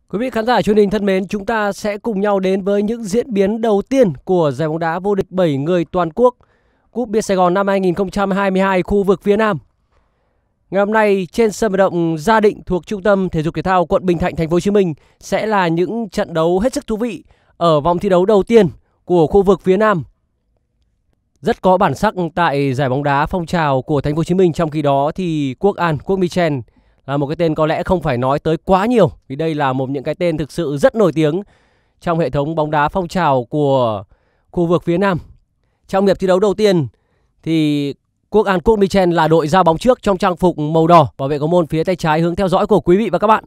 Quý vị khán giả truyền hình thân mến, chúng ta sẽ cùng nhau đến với những diễn biến đầu tiên của giải bóng đá vô địch 7 người toàn quốc Cúp Bia Sài Gòn năm 2022 khu vực phía Nam. Ngày hôm nay trên sân vận động Gia Định thuộc Trung tâm Thể dục Thể thao quận Bình Thạnh, thành phố Hồ Chí Minh sẽ là những trận đấu hết sức thú vị ở vòng thi đấu đầu tiên của khu vực phía Nam. Rất có bản sắc tại giải bóng đá phong trào của thành phố Hồ Chí Minh, trong khi đó thì Quốc An, Quốc Michel là một cái tên có lẽ không phải nói tới quá nhiều, vì đây là một những cái tên thực sự rất nổi tiếng trong hệ thống bóng đá phong trào của khu vực phía Nam. Trong hiệp thi đấu đầu tiên thì Quốc An, Quốc Michel là đội ra bóng trước trong trang phục màu đỏ, bảo vệ cầu môn phía tay trái hướng theo dõi của quý vị và các bạn.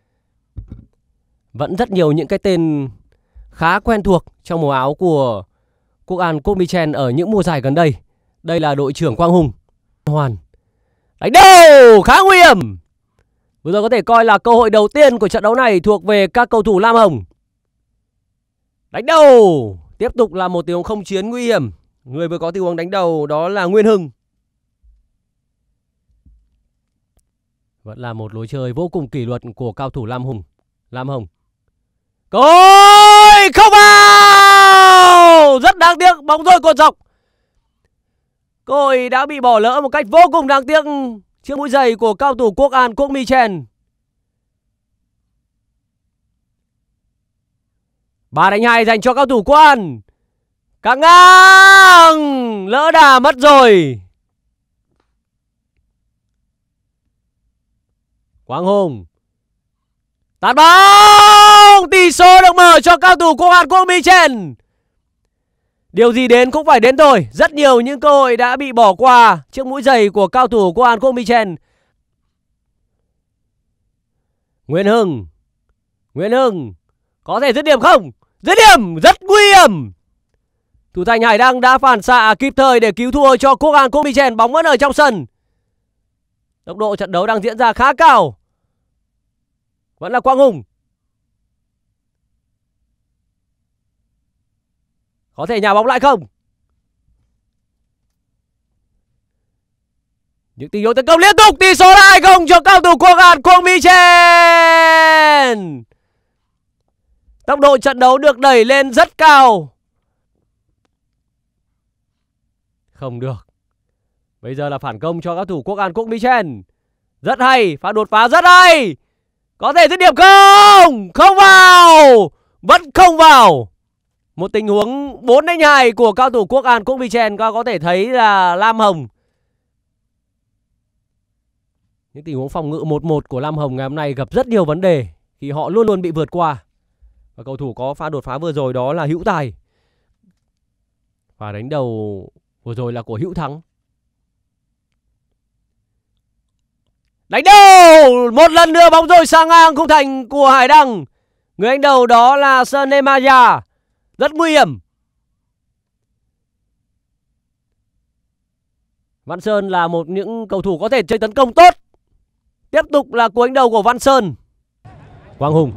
Vẫn rất nhiều những cái tên khá quen thuộc trong màu áo của Quốc An, Quốc Michel ở những mùa giải gần đây. Đây là đội trưởng Quang Hùng. Hoàn đánh đầu khá nguy hiểm. Vừa rồi có thể coi là cơ hội đầu tiên của trận đấu này thuộc về các cầu thủ lam hồng. Đánh đầu. Tiếp tục là một tình huống không chiến nguy hiểm. Người vừa có tình huống đánh đầu đó là Nguyên Hưng. Vẫn là một lối chơi vô cùng kỷ luật của cao thủ lam hồng. Cối không vào. Rất đáng tiếc, bóng rơi cột dọc. Cối đã bị bỏ lỡ một cách vô cùng đáng tiếc trước mũi giày của cao thủ Quốc An, Quốc Michel. 3-2 dành cho cao thủ Quốc An. Căng ngang, lỡ đà mất rồi. Quang Hùng tạt bóng, tỷ số được mở cho cao thủ Quốc An, Quốc Michel. Điều gì đến cũng phải đến thôi. Rất nhiều những cơ hội đã bị bỏ qua trước mũi giày của cao thủ Quốc An, Quốc Michel. Nguyên Hưng có thể dứt điểm không? Dứt điểm rất nguy hiểm. Thủ thành Hải Đăng đã phản xạ kịp thời để cứu thua cho Quốc An, Quốc Michel. Bóng vẫn ở trong sân. Tốc độ trận đấu đang diễn ra khá cao. Vẫn là Quang Hùng. Có thể nhả bóng lại không? Những tình huống tấn công liên tục. Tỷ số là 2-0 cho cao thủ Quốc An, Quốc Michel. Tốc độ trận đấu được đẩy lên rất cao. Không được. Bây giờ là phản công cho các thủ Quốc An, Quốc Michel. Rất hay, pha đột phá rất hay. Có thể dứt điểm không? Không vào. Vẫn không vào. Một tình huống 4-2 của cao thủ Quốc An, Quốc Michel. Các có thể thấy là lam hồng. Những tình huống phòng ngự 1-1 của lam hồng ngày hôm nay gặp rất nhiều vấn đề khi họ luôn luôn bị vượt qua. Và cầu thủ có pha đột phá vừa rồi đó là Hữu Tài. Và đánh đầu vừa rồi là của Hữu Thắng. Đánh đầu. Một lần nữa bóng rồi sang ngang khung thành của Hải Đăng. Người đánh đầu đó là Sơn Emaya. Rất nguy hiểm. Văn Sơn là một những cầu thủ có thể chơi tấn công tốt. Tiếp tục là cú đánh đầu của Văn Sơn. Quang Hùng.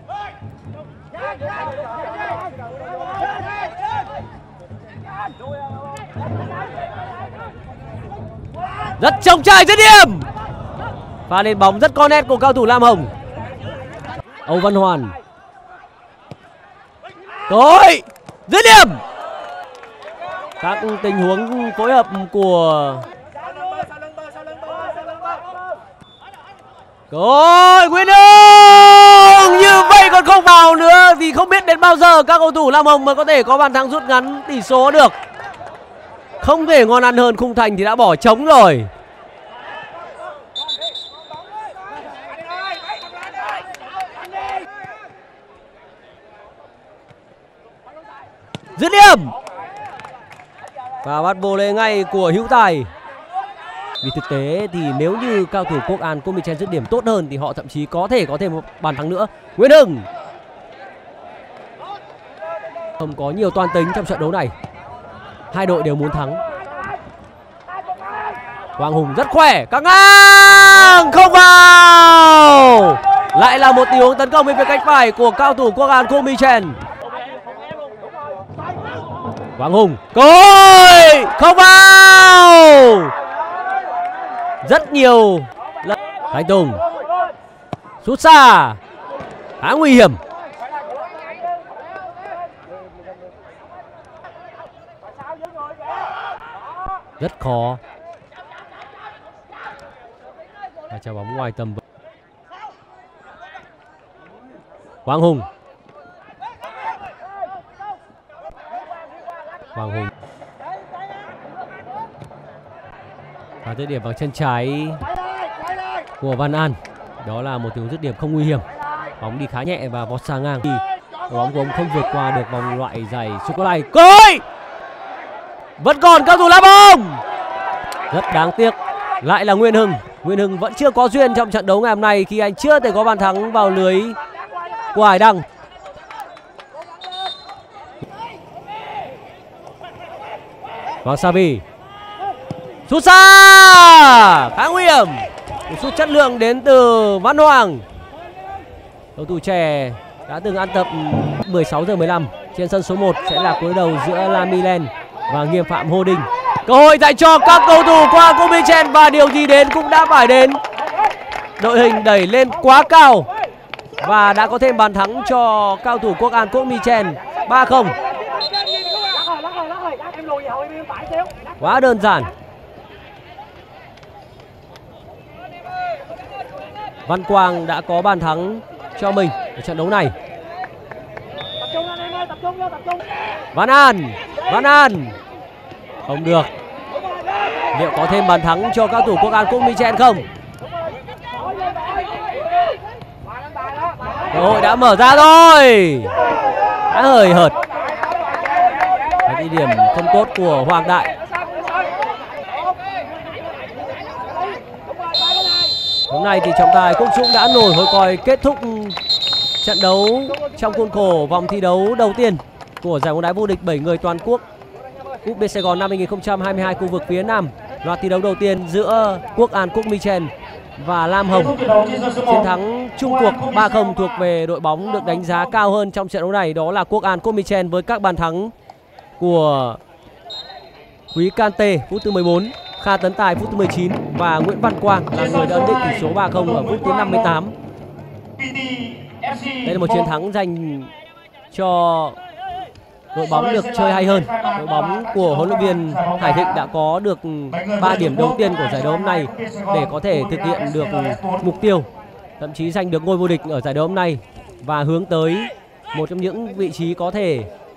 Rất trông trai dứt điểm. Pha lên bóng rất có nét của cao thủ lam hồng. Âu Văn Hoàn. Rồi, dứt điểm. Các tình huống phối hợp của rồi Nguyễn Hưng. Như vậy còn không vào nữa thì không biết đến bao giờ các cầu thủ lam hồng mới có thể có bàn thắng rút ngắn tỷ số được. Không thể ngon ăn hơn, khung thành thì đã bỏ trống rồi. Dứt điểm. Và bắt vô lê ngay của Hữu Tài. Vì thực tế thì nếu như cao thủ Quốc An, Quốc Michel dứt điểm tốt hơn thì họ thậm chí có thể có thêm một bàn thắng nữa. Nguyễn Hưng không có nhiều toan tính trong trận đấu này. Hai đội đều muốn thắng. Quang Hùng rất khỏe, căng ngang, không vào. Lại là một tình huống tấn công bên phía cánh phải của cao thủ Quốc An, Quốc Michel. Quang Hùng, cối, không vào. Rất nhiều. Thanh Tùng sút xa. khá nguy hiểm. Rất khó. Và trái bóng ngoài tầm. Hoàng Hùng. Hoàng Hùng. Và dứt điểm bằng chân trái của Văn An. Đó là một tình huống dứt điểm không nguy hiểm. Bóng đi khá nhẹ và vọt sang ngang. Bóng của ông không vượt qua được vòng loại giày sút này. Cối! Vẫn còn cao thủ La Bông. Rất đáng tiếc. Lại là Nguyên Hưng. Nguyên Hưng vẫn chưa có duyên trong trận đấu ngày hôm nay khi anh chưa thể có bàn thắng vào lưới của Hải Đăng. Hoàng Savi. Sút xa. Khá nguy hiểm. Một sút chất lượng đến từ Văn Hoàng. Cầu thủ trẻ đã từng ăn tập 16:15 trên sân số 1 sẽ là cuối đầu giữa Lamilen và Nghiêm Phạm Hồ Đình. Cơ hội dành cho các cầu thủ của An Quốc Michen và điều gì đến cũng đã phải đến. Đội hình đẩy lên quá cao và đã có thêm bàn thắng cho cao thủ quốc An Quốc Michen. 3-0. Quá đơn giản. Văn Quang đã có bàn thắng cho mình ở trận đấu này. Văn An. Văn An. Không được. Liệu có thêm bàn thắng cho các thủ quốc An Quốc Michen không? Cơ hội đã mở ra rồi. Đã hời hợt. Cái điểm không tốt của Hoàng Đại. Hôm nay thì trọng tài Quốc Dũng đã nổi hồi còi kết thúc trận đấu trong khuôn khổ vòng thi đấu đầu tiên của giải bóng đá vô địch 7 người toàn quốc Cúp B Sài Gòn năm 2022 khu vực phía Nam. Loạt thi đấu đầu tiên giữa quốc An Quốc Michen và Lam Hồng. Chiến thắng chung cuộc 3-0 thuộc về đội bóng được đánh giá cao hơn trong trận đấu này, đó là quốc An Quốc Michen với các bàn thắng của Quý Kante phút thứ 14, Kha Tấn Tài phút thứ 19 và Nguyễn Văn Quang là người đã ấn định tỷ số 3-0 ở phút thứ 58. Đây là một chiến thắng dành cho đội bóng được chơi hay hơn. Đội bóng của huấn luyện viên Hải Thịnh đã có được 3 điểm đầu tiên của giải đấu hôm nay để có thể thực hiện được mục tiêu, thậm chí giành được ngôi vô địch ở giải đấu hôm nay và hướng tới một trong những vị trí có thể